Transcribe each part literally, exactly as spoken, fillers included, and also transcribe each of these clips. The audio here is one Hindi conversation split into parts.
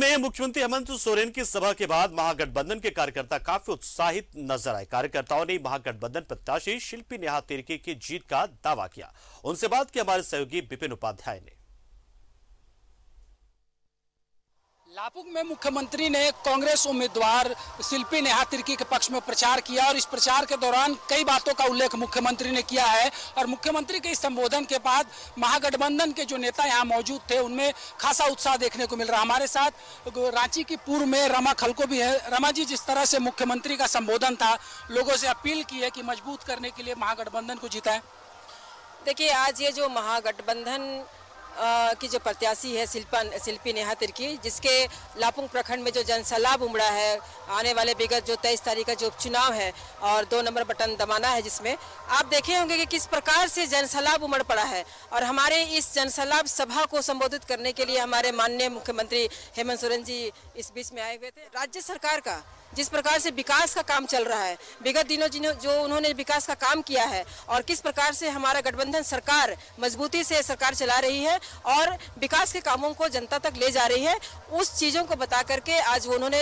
में मुख्यमंत्री हेमंत सोरेन की सभा के बाद महागठबंधन के कार्यकर्ता काफी उत्साहित नजर आए। कार्यकर्ताओं ने महागठबंधन प्रत्याशी शिल्पी नेहा तिर्की की जीत का दावा किया। उनसे बात की हमारे सहयोगी विपिन उपाध्याय ने। लापुंग में मुख्यमंत्री ने कांग्रेस उम्मीदवार शिल्पी नेहा तिर्की के पक्ष में प्रचार किया और इस प्रचार के दौरान कई बातों का उल्लेख मुख्यमंत्री ने किया है। और मुख्यमंत्री के इस संबोधन के बाद महागठबंधन के जो नेता यहां मौजूद थे उनमें खासा उत्साह देखने को मिल रहा। हमारे साथ रांची की पूर्व में रमा खलको भी है। रमा जी, जिस तरह से मुख्यमंत्री का संबोधन था, लोगों से अपील की है कि मजबूत करने के लिए महागठबंधन को जीता है। देखिए, आज ये जो महागठबंधन आ, की जो प्रत्याशी है शिल्पा शिल्पी नेहा तिर्की, जिसके लापुंग प्रखंड में जो जनसैलाब उमड़ा है, आने वाले विगत जो तेईस तारीख का जो उपचुनाव है और दो नंबर बटन दबाना है, जिसमें आप देखे होंगे कि किस प्रकार से जनसैलाब उमड़ पड़ा है। और हमारे इस जनसैलाब सभा को संबोधित करने के लिए हमारे माननीय मुख्यमंत्री हेमंत सोरेन जी इस बीच में आए हुए थे। राज्य सरकार का जिस प्रकार से विकास का काम चल रहा है, विगत दिनों जो उन्होंने विकास का काम किया है और किस प्रकार से हमारा गठबंधन सरकार मजबूती से सरकार चला रही है और विकास के कामों को जनता तक ले जा रही है, उस चीज़ों को बता करके आज उन्होंने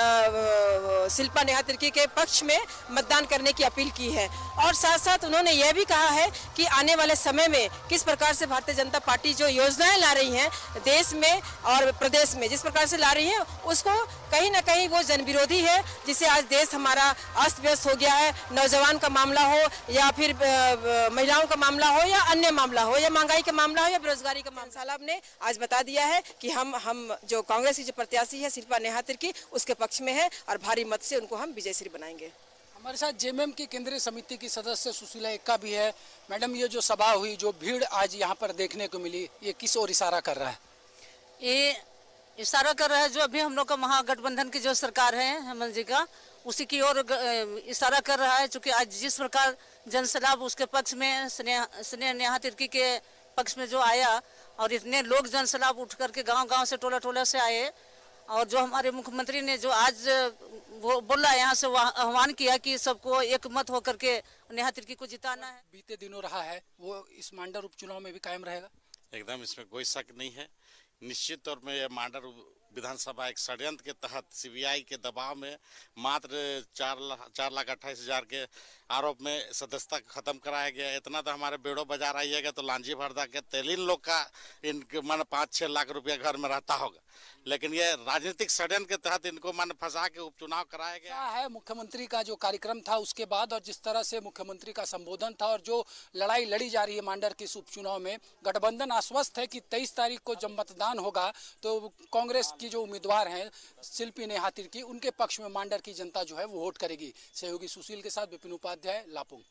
शिल्पा नेहा तिर्की के पक्ष में मतदान करने की अपील की है। और साथ साथ उन्होंने यह भी कहा है कि आने वाले समय में किस प्रकार से भारतीय जनता पार्टी जो योजनाएं ला रही है देश में और प्रदेश में, जिस प्रकार से ला रही है, उसको कहीं ना कहीं वो जन विरोधी है, जिससे आज देश हमारा अस्त व्यस्त हो गया है। नौजवान का मामला हो या फिर महिलाओं का मामला हो या अन्य मामला हो या महंगाई का मामला हो या बेरोजगारी का मामला, साहब ने आज बता दिया है कि हम हम जो कांग्रेस की जो प्रत्याशी है शिल्पा नेहा तिर्की, उसके पक्ष में है और भारी मत से उनको हम विजयश्री बनाएंगे। हमारे साथ जेएमएम की केंद्रीय समिति की सदस्य सुशीला एक्का भी है। मैडम, ये जो सभा हुई, जो भीड़ आज यहाँ पर देखने को मिली, ये किस ओर इशारा कर रहा है? ये इशारा कर रहा है जो अभी हम लोग का महागठबंधन की जो सरकार है हेमंत जी का, उसी की ओर इशारा कर रहा है। चूँकि आज जिस प्रकार जनसैलाब उसके पक्ष में स्नेह नेहा तिर्की के पक्ष में जो आया और इतने लोग जनसैलाब उठ करके गांव गांव से टोला टोला से आए, और जो हमारे मुख्यमंत्री ने जो आज वो बोला यहाँ से आह्वान किया कि सबको एक मत होकर के नेहा तिर्की को जिताना है। बीते दिनों रहा है वो इस मांडर उपचुनाव में भी कायम रहेगा। एकदम, इसमें कोई शक नहीं है। निश्चित तौर में यह मांडर विधानसभा एक षड्यंत्र के तहत सीबीआई के दबाव में मात्र चार लाख चार लाख अट्ठाईस हजार के आरोप में सदस्यता खत्म कराया गया। इतना तो हमारे बेड़ो बाजार आइएगा तो लांजी भरदा के तेलीन लोग का इनके मन पाँच छः लाख रुपया घर में रहता होगा, लेकिन ये राजनीतिक षड्यंत्र के तहत इनको मन फंसा के उपचुनाव कराया गया है। मुख्यमंत्री का जो कार्यक्रम था उसके बाद और जिस तरह से मुख्यमंत्री का संबोधन था और जो लड़ाई लड़ी जा रही है मांडर के इस उपचुनाव में, गठबंधन आश्वस्त है कि तेईस तारीख को जब मतदान होगा तो कांग्रेस की जो उम्मीदवार हैं शिल्पी नेहा तिर्की, उनके पक्ष में मांडर की जनता जो है वो वोट करेगी। सहयोगी सुशील के साथ Vipin Upadhyay, Lapung.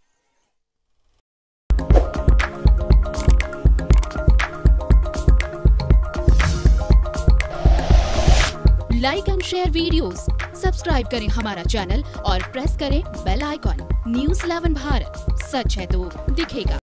Like and share videos, subscribe करें हमारा चैनल और प्रेस करें bell icon. News eleven Bharat, सच है तो दिखेगा।